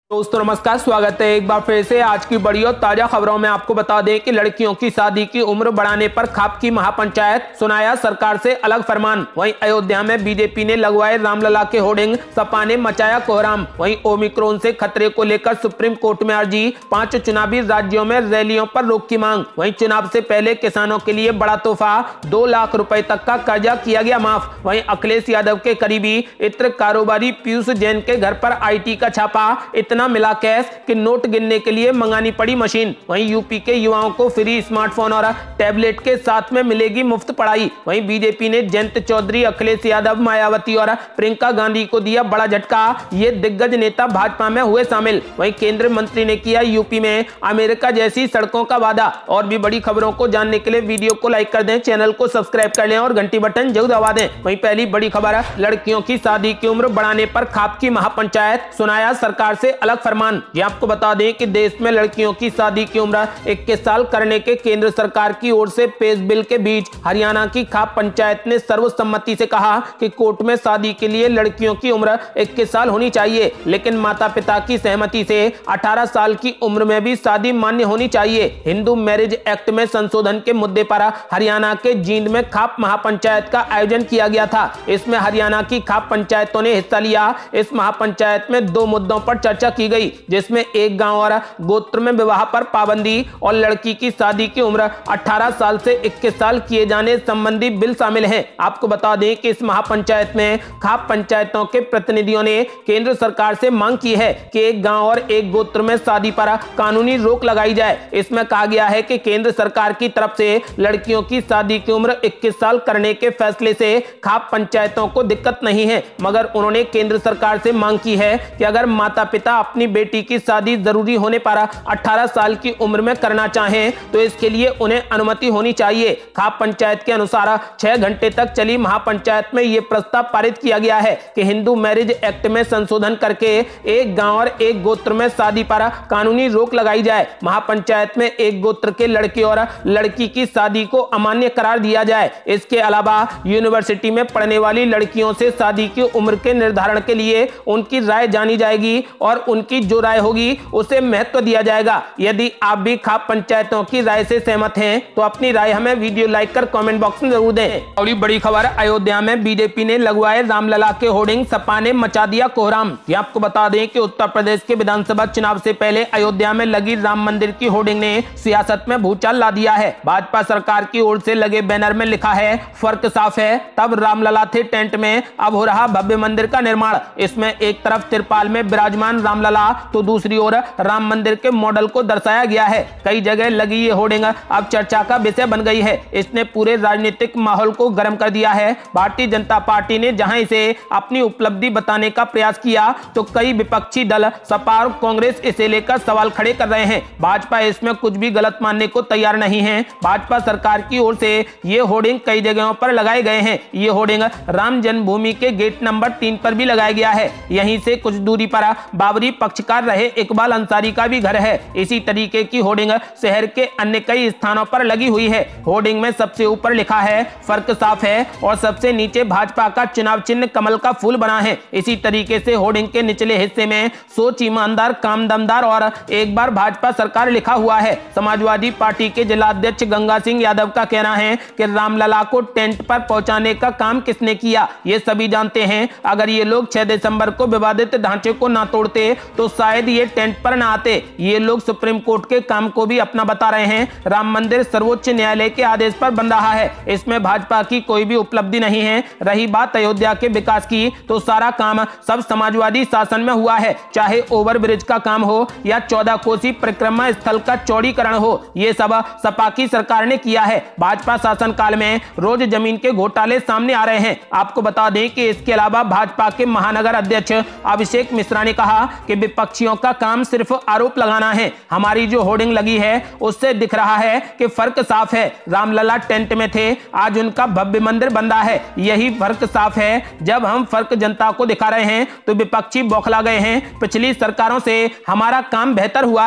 दोस्तों नमस्कार, स्वागत है एक बार फिर से आज की बड़ी और ताजा खबरों में। आपको बता दें कि लड़कियों की शादी की उम्र बढ़ाने पर खाप की महापंचायत, सुनाया सरकार से अलग फरमान। वहीं अयोध्या में बीजेपी ने लगवाए रामलला के होर्डिंग, सपा ने मचाया कोहराम। वहीं ओमिक्रॉन से खतरे को लेकर सुप्रीम कोर्ट में अर्जी, 5 चुनावी राज्यों में रैलियों पर रोक की मांग। वहीं चुनाव से पहले किसानों के लिए बड़ा तोहफा, 2 लाख रुपए तक का कर्जा किया गया माफ। वहीं अखिलेश यादव के करीबी इत्र कारोबारी पीयूष जैन के घर पर IT का छापा, इतना मिला कैश कि नोट गिनने के लिए मंगानी पड़ी मशीन। वहीं यूपी के युवाओं को फ्री स्मार्टफोन और टैबलेट के साथ में मिलेगी मुफ्त पढ़ाई। वहीं बीजेपी ने जयंत चौधरी, अखिलेश यादव, मायावती और प्रियंका गांधी को दिया बड़ा झटका। ये दिग्गज नेता भाजपा में हुए शामिल। वहीं केंद्रीय मंत्री ने किया यूपी में अमेरिका जैसी सड़कों का वादा। और भी बड़ी खबरों को जानने के लिए वीडियो को लाइक कर दें, चैनल को सब्सक्राइब कर लें और घंटी बटन जरूर दबा दें। वहीं पहली बड़ी खबर, लड़कियों की शादी की उम्र बढ़ाने पर खाप की महापंचायत, सुनाया सरकार से अलग फरमान। ये आपको बता दें कि देश में लड़कियों की शादी की उम्र 21 साल करने के केंद्र सरकार की ओर से पेश बिल के बीच हरियाणा की खाप पंचायत ने सर्वसम्मति से कहा कि कोर्ट में शादी के लिए लड़कियों की उम्र 21 साल होनी चाहिए, लेकिन माता पिता की सहमति से 18 साल की उम्र में भी शादी मान्य होनी चाहिए। हिंदू मैरिज एक्ट में संशोधन के मुद्दे पर हरियाणा के जींद में खाप महापंचायत का आयोजन किया गया था। इसमें हरियाणा की खाप पंचायतों ने हिस्सा लिया। इस महापंचायत में 2 मुद्दों पर चर्चा की गई, जिसमें एक गांव और गोत्र में विवाह पर पाबंदी और लड़की की शादी की उम्र 18 साल से 21 साल किए जाने संबंधी बिल शामिल हैं। आपको बता दें कि इस महापंचायत में खाप पंचायतों के प्रतिनिधियों ने केंद्र सरकार से मांग की है कि एक गांव और एक गोत्र में शादी पर कानूनी रोक लगाई जाए। इसमें कहा गया है कि केंद्र सरकार की तरफ से लड़कियों की शादी की उम्र 21 साल करने के फैसले से खाप पंचायतों को दिक्कत नहीं है, मगर उन्होंने केंद्र सरकार से मांग की है कि अगर माता पिता अपनी बेटी की शादी जरूरी होने पर 18 साल की उम्र में करना चाहें तो इसके लिए उन्हें अनुमति होनी चाहिए। खाप पंचायत के अनुसार 6 घंटे तक चली महापंचायत में यह प्रस्ताव पारित किया गया है कि हिंदू मैरिज एक्ट में संशोधन करके एक गांव और एक गोत्र में शादी पर कानूनी रोक लगाई जाए। महापंचायत में एक गोत्र के लड़के और लड़की की शादी को अमान्य करार दिया जाए। इसके अलावा यूनिवर्सिटी में पढ़ने वाली लड़कियों से शादी की उम्र के निर्धारण के लिए उनकी राय जानी जाएगी और उनकी जो राय होगी उसे महत्व दिया जाएगा। यदि आप भी खाप पंचायतों की राय से सहमत हैं तो अपनी राय हमें वीडियो लाइक कर कमेंट बॉक्स में जरूर दें। और बड़ी खबर, अयोध्या में बीजेपी ने लगवाए रामलला के होर्डिंग, सपा ने मचा दिया कोहराम। ये आपको बता दें कि उत्तर प्रदेश के विधानसभा चुनाव से पहले अयोध्या में लगी राम मंदिर की होर्डिंग ने सियासत में भूचाल ला दिया है। भाजपा सरकार की ओर से लगे बैनर में लिखा है, फर्क साफ है, तब रामलला थे टेंट में, अब हो रहा भव्य मंदिर का निर्माण। इसमें एक तरफ तिरपाल में विराजमान रामलला तो दूसरी ओर राम मंदिर के मॉडल को दर्शाया गया है। कई जगह लगी ये होर्डिंग अब चर्चा का विषय बन गई है। इसने पूरे राजनीतिक माहौल को गर्म कर दिया है। भारतीय जनता पार्टी ने जहां इसे अपनी उपलब्धि बताने का प्रयास किया तो कई विपक्षी दल, सपा और कांग्रेस इसे लेकर सवाल खड़े कर रहे हैं। भाजपा इसमें कुछ भी गलत मानने को तैयार नहीं है। भाजपा सरकार की ओर से ये होर्डिंग कई जगहों पर लगाए गए हैं। ये होर्डिंग राम जन्मभूमि के गेट नंबर 3 पर भी लगाया गया है। यहीं से कुछ दूरी पर बाबरी पक्षकार रहे इकबाल अंसारी का भी घर है। इसी तरीके की होर्डिंग शहर के अन्य कई स्थानों पर लगी हुई है। होर्डिंग में सबसे ऊपर लिखा है, फर्क साफ है, और सबसे नीचे भाजपा का चुनाव चिन्ह कमल का फूल बना है। इसी तरीके से होर्डिंग के निचले हिस्से में सोच ईमानदार, काम दमदार और एक बार भाजपा सरकार लिखा हुआ है। समाजवादी पार्टी के जिलाध्यक्ष गंगा सिंह यादव का कहना है कि रामलला को टेंट पर पहुंचाने का काम किसने किया ये सभी जानते हैं। अगर ये लोग 6 दिसंबर को विवादित ढांचे को ना तोड़ते तो शायद ये टेंट पर ना आते। ये लोग सुप्रीम कोर्ट के काम को भी अपना बता रहे हैं। राम मंदिर सर्वोच्च न्यायालय के आदेश पर बन रहा है। इसमें भाजपा की कोई भी उपलब्धि नहीं है। रही बात अयोध्या के विकास की तो सारा काम सब समाजवादी शासन में हुआ है। चाहे ओवरब्रिज का काम हो या 14 कोसी परिक्रमा स्थल का चौड़ीकरण हो, ये सब सपा की सरकार ने किया है। भाजपा शासन काल में रोज जमीन के घोटाले सामने आ रहे हैं। आपको बता दें कि इसके अलावा भाजपा के महानगर अध्यक्ष अभिषेक मिश्रा ने कहा कि विपक्षियों का काम सिर्फ आरोप लगाना है। हमारी जो होर्डिंग लगी है उससे दिख रहा है कि फर्क साफ है। रामलला टेंट में थे, आज उनका भव्य मंदिर बन रहा है। यही फर्क साफ है। जब हम फर्क जनता को दिखा रहे हैं तो विपक्षी बौखला गए हैं। पिछली सरकारों से हमारा काम बेहतर हुआ है।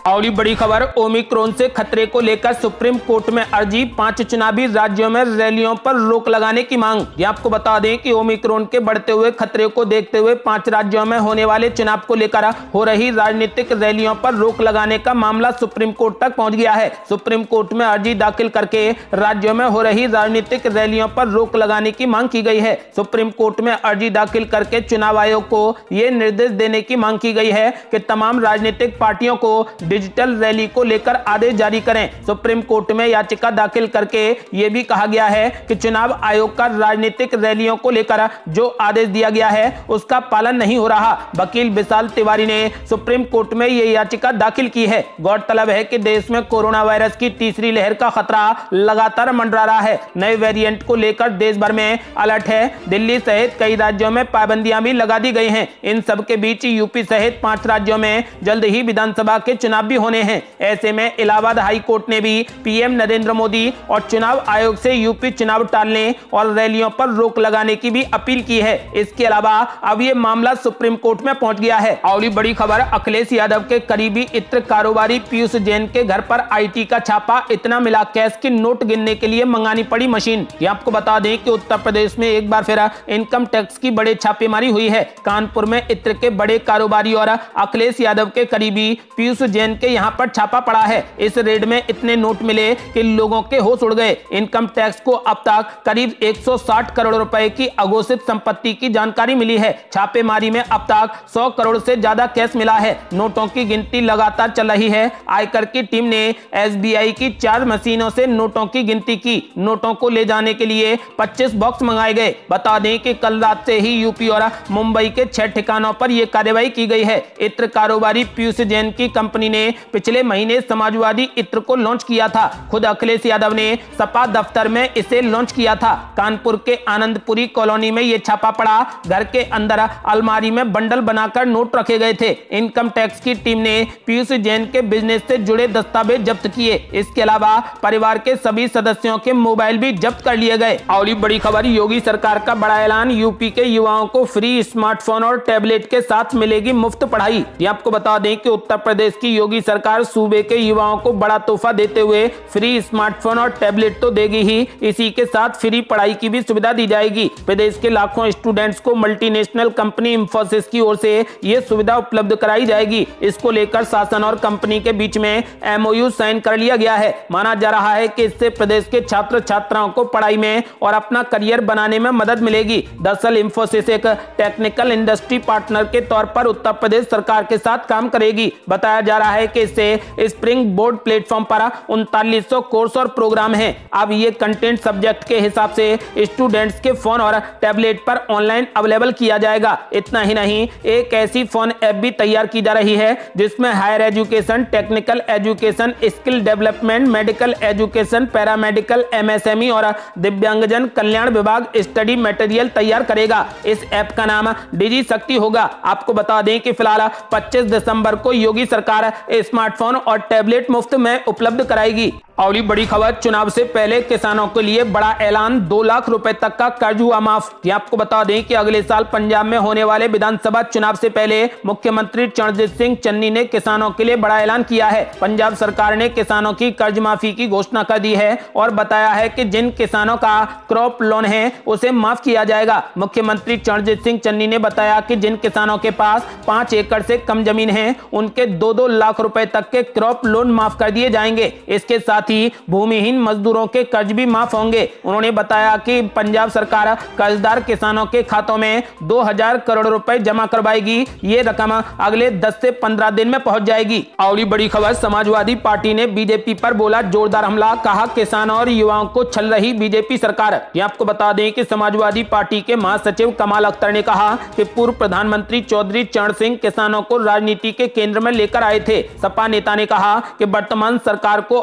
और बड़ी खबर, ओमिक्रॉन से खतरे को लेकर सुप्रीम कोर्ट में अर्जी, 5 चुनावी राज्यों में रैलियों पर रोक लगाने की मांग। ये आपको बता दें कि ओमिक्रॉन के बढ़ते हुए खतरे को देखते हुए 5 राज्यों में होने वाले चुनाव को लेकर हो रही राजनीतिक रैलियों पर रोक लगाने का मामला सुप्रीम कोर्ट तक पहुंच गया है। सुप्रीम कोर्ट में अर्जी दाखिल करके राज्यों में हो रही राजनीतिक रैलियों पर रोक लगाने की मांग की गई है। सुप्रीम कोर्ट में अर्जी दाखिल करके चुनाव आयोग को यह निर्देश देने की मांग की गई है कि तमाम राजनीतिक पार्टियों को डिजिटल रैली को लेकर आदेश जारी करें। सुप्रीम कोर्ट में याचिका दाखिल करके यह भी कहा गया है कि चुनाव आयोग का राजनीतिक रैलियों को लेकर जो आदेश दिया गया है उसका पालन नहीं हो रहा। वकील विशाल तिवारी ने सुप्रीम कोर्ट में यह याचिका दाखिल की है। गौरतलब है कि देश में कोरोना वायरस की तीसरी लहर का खतरा लगातार मंडरा रहा है। नए वेरिएंट को लेकर देश भर में अलर्ट है। दिल्ली सहित कई राज्यों में पाबंदियां भी लगा दी गई हैं। इन सब के बीच यूपी सहित 5 राज्यों में जल्द ही विधानसभा के चुनाव भी होने हैं। ऐसे में इलाहाबाद हाई कोर्ट ने भी पीएम नरेंद्र मोदी और चुनाव आयोग से यूपी चुनाव टालने और रैलियों पर रोक लगाने की भी अपील की है। इसके अलावा अब यह मामला सुप्रीम कोर्ट में पहुंच गया है। और बड़ी खबर, अखिलेश यादव के करीबी इत्र कारोबारी पीयूष जैन के घर पर आईटी का छापा, इतना मिला कैश की नोट गिनने के लिए मंगानी पड़ी मशीन। ये आपको बता दें कि उत्तर प्रदेश में एक बार फिर इनकम टैक्स की बड़े छापेमारी हुई है। कानपुर में इत्र के बड़े कारोबारी और अखिलेश यादव के करीबी पीयूष जैन के यहां पर छापा पड़ा है। इस रेड में इतने नोट मिले कि लोगों के होश उड़ गए। इनकम टैक्स को अब तक करीब 160 करोड़ रुपए की अघोषित संपत्ति की जानकारी मिली है। छापेमारी में अब तक 100 करोड़ से ज्यादा कैश मिला है। नोटों की गिनती लगातार चल रही है। आयकर की टीम ने एसबीआई की 4 मशीनों से नोटों की गिनती की। नोटों को ले जाने के लिए 25 बॉक्स मंगाए गए। बता दें कि कल रात से ही यूपी और मुंबई के 6 ठिकानों पर यह कार्रवाई की गई है। इत्र कारोबारी पीयूष जैन की कंपनी ने पिछले महीने समाजवादी इत्र को लॉन्च किया था। खुद अखिलेश यादव ने सपा दफ्तर में इसे लॉन्च किया था। कानपुर के आनंदपुरी कॉलोनी में यह छापा पड़ा। घर के अंदर अलमारी में बंडल बनाकर नोट रखे गए थे। इनकम टैक्स की टीम ने पीयूष जैन के बिजनेस से जुड़े दस्तावेज जब्त किए। इसके अलावा परिवार के सभी सदस्यों के मोबाइल भी जब्त कर लिए गए। और बड़ी खबर, योगी सरकार का बड़ा ऐलान, यूपी के युवाओं को फ्री स्मार्टफोन और टैबलेट के साथ मिलेगी मुफ्त पढ़ाई। ये आपको बता दें कि उत्तर प्रदेश की योगी सरकार सूबे के युवाओं को बड़ा तोहफा देते हुए फ्री स्मार्टफोन और टैबलेट तो देगी ही, इसी के साथ फ्री पढ़ाई की भी सुविधा दी जाएगी। प्रदेश के लाखों स्टूडेंट्स को मल्टीनेशनल कंपनी इंफोसिस की ओर से यह सुविधा उपलब्ध कराई जाएगी। इसको लेकर शासन और कंपनी के बीच में एमओयू साइन कर लिया गया है। माना जा रहा है कि इससे प्रदेश के छात्र छात्राओं को पढ़ाई में और अपना करियर बनाने में मदद मिलेगी। दरअसल इंफोसिस एक टेक्निकल इंडस्ट्री पार्टनर के तौर पर उत्तर प्रदेश सरकार के साथ काम करेगी। बताया जा रहा है कि इससे स्प्रिंग बोर्ड प्लेटफॉर्म पर 3900 कोर्स और प्रोग्राम हैं। अब ये कंटेंट सब्जेक्ट के हिसाब से स्टूडेंट्स के फोन और टैबलेट पर ऑनलाइन अवेलेबल किया जाएगा। इतना ही नहीं, एक ऐसी फोन ऐप भी तैयार की जा रही है जिसमें higher education, technical education, skill development, medical education, paramedical, MSME और दिव्यांगजन कल्याण विभाग स्टडी मटेरियल तैयार करेगा। इस ऐप का नाम डिजी शक्ति होगा। आपको बता दें कि फिलहाल 25 दिसंबर को योगी सरकार स्मार्टफोन और टैबलेट मुफ्त में उपलब्ध कराएगी। और बड़ी खबर, चुनाव से पहले किसानों के लिए बड़ा ऐलान, 2 लाख रुपए तक का कर्ज हुआ माफ। ये आपको बता दें कि अगले साल पंजाब में होने वाले विधानसभा चुनाव से पहले मुख्यमंत्री चरणजीत सिंह चन्नी ने किसानों के लिए बड़ा ऐलान किया है। पंजाब सरकार ने किसानों की कर्ज माफी की घोषणा कर दी है और बताया है कि जिन किसानों का क्रॉप लोन है उसे माफ किया जाएगा। मुख्यमंत्री चरणजीत सिंह चन्नी ने बताया कि जिन किसानों के पास 5 एकड़ से कम जमीन है उनके 2-2 लाख रुपए तक के क्रॉप लोन माफ कर दिए जाएंगे। इसके साथ ही भूमिहीन मजदूरों के कर्ज भी माफ होंगे। उन्होंने बताया कि पंजाब सरकार कर्जदार किसानों के खातों में 2000 करोड़ रुपए जमा करवाएगी। ये रकम अगले 10 से 15 दिन में पहुंच जाएगी। और बड़ी खबर, समाजवादी पार्टी ने बीजेपी पर बोला जोरदार हमला, कहा किसानों और युवाओं को छल रही बीजेपी सरकार। ये आपको बता दें कि समाजवादी पार्टी के महासचिव कमाल अख्तर ने कहा कि पूर्व प्रधानमंत्री चौधरी चरण सिंह किसानों को राजनीति के केंद्र में लेकर आए थे। सपा नेता ने कहा कि वर्तमान सरकार को अगर उन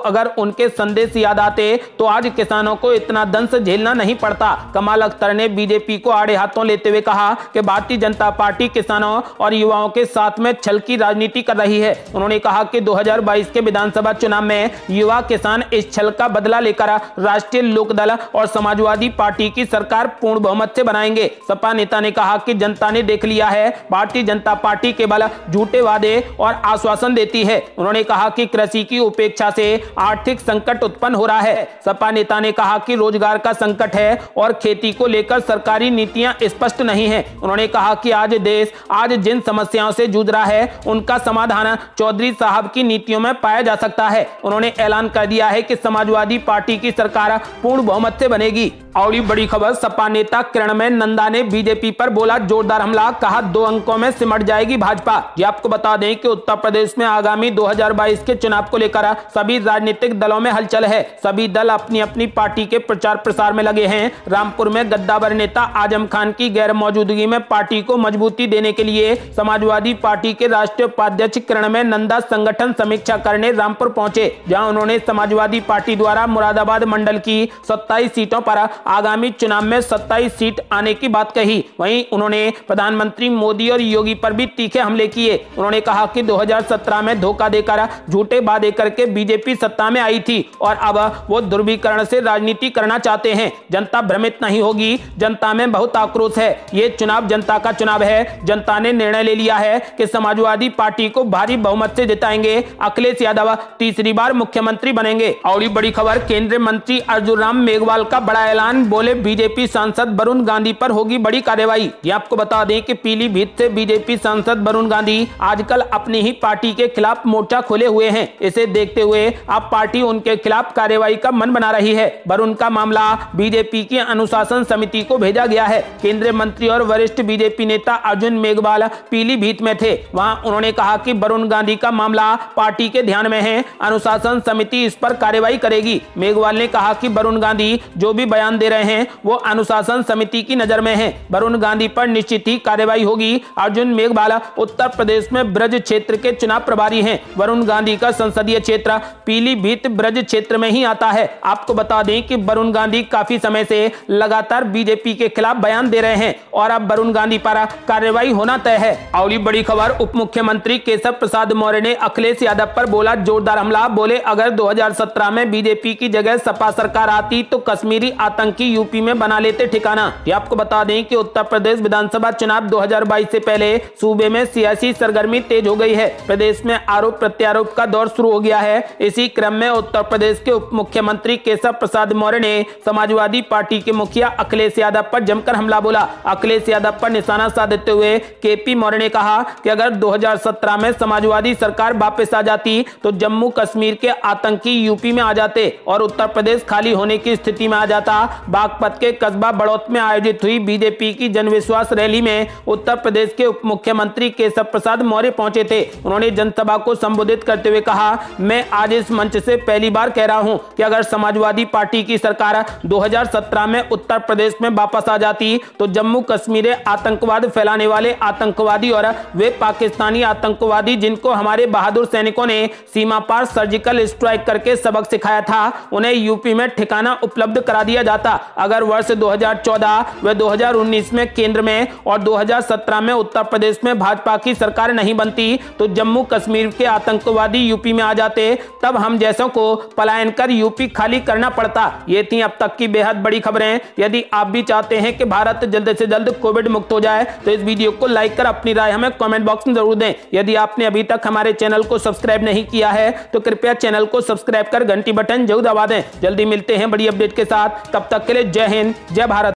उनके संदेश याद आते तो आज किसानों को इतना दंश झेलना नहीं पड़ता। कमाल अख्तर ने बीजेपी को आड़े हाथों लेते हुए कहा कि भारतीय जनता पार्टी किसानों और युवाओं के साथ में छल की राजनीति कर रही है। उन्होंने कहा कि 2022 के विधानसभा चुनाव में युवा किसान इस छल का बदला लेकर राष्ट्रीय लोकदल और समाजवादी पार्टी की सरकार पूर्ण बहुमत से बनाएंगे। सपा नेता ने कहा कि जनता ने देख लिया है, भारतीय जनता पार्टी केवल झूठे वादे और आश्वासन देती है। उन्होंने कहा कि कृषि की उपेक्षा से आर्थिक संकट उत्पन्न हो रहा है। सपा नेता ने कहा कि रोजगार का संकट है और खेती को लेकर सरकारी नीतियां स्पष्ट नहीं है। उन्होंने कहा कि आज देश जिन समस्याओं से जूझ रहा है उनका समाधान चौधरी साहब की नीतियों में पाया जा सकता है। उन्होंने ऐलान कर दिया है कि समाजवादी पार्टी की सरकार पूर्ण बहुमत से बनेगी। और बड़ी खबर, सपा नेता किरणमय नंदा ने बीजेपी पर बोला जोरदार हमला, कहा 2 अंकों में सिमट जाएगी भाजपा। ये आपको बता दें कि उत्तर प्रदेश में आगामी 2022 के चुनाव को लेकर सभी राजनीतिक दलों में हलचल है। सभी दल अपनी अपनी पार्टी के प्रचार प्रसार में लगे हैं। रामपुर में गद्दावर नेता आजम खान की गैर मौजूदगी में पार्टी को मजबूती देने के लिए समाजवादी पार्टी के राष्ट्रीय उपाध्यक्ष किरणमय नंदा संगठन समीक्षा करने रामपुर पहुंचे, जहां उन्होंने समाजवादी पार्टी द्वारा मुरादाबाद मंडल की 27 सीटों पर आगामी चुनाव में 27 सीट आने की बात कही। वहीं उन्होंने प्रधानमंत्री मोदी और योगी पर भी तीखे हमले किए। उन्होंने कहा कि 2017 में धोखा देकर झूठे वादे करके बीजेपी सत्ता में आई थी और अब वो ध्रुवीकरण से राजनीति करना चाहते हैं। जनता भ्रमित नहीं होगी, जनता में बहुत आक्रोश है। ये चुनाव जनता का चुनाव है। जनता ने निर्णय ले लिया है कि समाजवादी पार्टी को भारी बहुमत से जिताएंगे। अखिलेश यादव तीसरी बार मुख्यमंत्री बनेंगे। और बड़ी खबर, केंद्रीय मंत्री अर्जुन राम मेघवाल का बड़ा ऐलान, बोले बीजेपी सांसद वरुण गांधी पर होगी बड़ी कार्रवाई। ये आपको बता दें कि पीलीभीत से बीजेपी सांसद वरुण गांधी आजकल अपनी ही पार्टी के खिलाफ मोर्चा खोले हुए हैं। इसे देखते हुए अब पार्टी उनके खिलाफ कार्रवाई का मन बना रही है। वरुण का मामला बीजेपी की अनुशासन समिति को भेजा गया है। केंद्रीय मंत्री और वरिष्ठ बीजेपी नेता अर्जुन मेघवाल पीलीभीत में थे। वहां उन्होंने कहा कि वरुण गांधी का मामला पार्टी के ध्यान में है, अनुशासन समिति इस पर कार्रवाई करेगी। मेघवाल ने कहा कि वरुण गांधी जो भी बयान दे रहे हैं वो अनुशासन समिति की नजर में है। वरुण गांधी पर निश्चित ही कार्रवाई होगी। अर्जुन मेघवाल उत्तर प्रदेश में ब्रज क्षेत्र के चुनाव प्रभारी हैं। वरुण गांधी का संसदीय क्षेत्र पीलीभीत ब्रज क्षेत्र में ही आता है। आपको बता दें कि वरुण गांधी काफी समय से लगातार बीजेपी के खिलाफ बयान दे रहे हैं और अब वरुण गांधी पर कार्रवाई होना तय है। और बड़ी खबर, उप मुख्यमंत्री केशव प्रसाद मौर्य ने अखिलेश यादव पर बोला जोरदार हमला, बोले अगर 2017 में बीजेपी की जगह सपा सरकार आती तो कश्मीरी आतंकी यूपी में बना लेते ठिकाना। ये आपको बता दें कि उत्तर प्रदेश विधानसभा चुनाव 2022 से पहले सूबे में सियासी सरगर्मी तेज हो गई है। प्रदेश में आरोप प्रत्यारोप का दौर शुरू हो गया है। इसी क्रम में उत्तर प्रदेश के उप मुख्यमंत्री केशव प्रसाद मौर्य ने समाजवादी पार्टी के मुखिया अखिलेश यादव पर जमकर हमला बोला। अखिलेश यादव पर निशाना साधते हुए केपी मौर्य ने कहा कि अगर 2017 में समाजवादी सरकार वापस आ जाती तो जम्मू कश्मीर के आतंकी यूपी में आ जाते और उत्तर प्रदेश खाली होने की स्थिति में आ जाता। बागपत के कस्बा बड़ौत में आयोजित हुई बीजेपी की जनविश्वास रैली में उत्तर प्रदेश के उप मुख्यमंत्री केशव प्रसाद मौर्य पहुंचे थे। उन्होंने जनसभा को संबोधित करते हुए कहा, मैं आज इस मंच से पहली बार कह रहा हूं कि अगर समाजवादी पार्टी की सरकार 2017 में उत्तर प्रदेश में वापस आ जाती तो जम्मू कश्मीर आतंकवाद फैलाने वाले आतंकवादी और वे पाकिस्तानी आतंकवादी जिनको हमारे बहादुर सैनिकों ने सीमा पार सर्जिकल स्ट्राइक करके सबक सिखाया था, उन्हें यूपी में ठिकाना उपलब्ध करा दिया जाता। अगर वर्ष 2014 व 2019 में केंद्र में और 2017 में उत्तर प्रदेश में भाजपा की सरकार नहीं बनती तो जम्मू कश्मीर के आतंकवादी यूपी में आ जाते, तब हम जैसों को पलायन कर यूपी खाली करना पड़ता। ये थी अब तक की बेहद बड़ी खबरें। यदि आप भी चाहते हैं कि भारत जल्द से जल्द कोविड मुक्त हो जाए तो इस वीडियो को लाइक कर अपनी राय हमें कमेंट बॉक्स में जरूर दें। यदि आपने अभी तक हमारे चैनल को सब्सक्राइब नहीं किया है तो कृपया चैनल को सब्सक्राइब कर घंटी बटन जरूर दबा दें। जल्दी मिलते हैं बड़ी अपडेट के साथ, तब तक के लिए जय हिंद, जय भारत।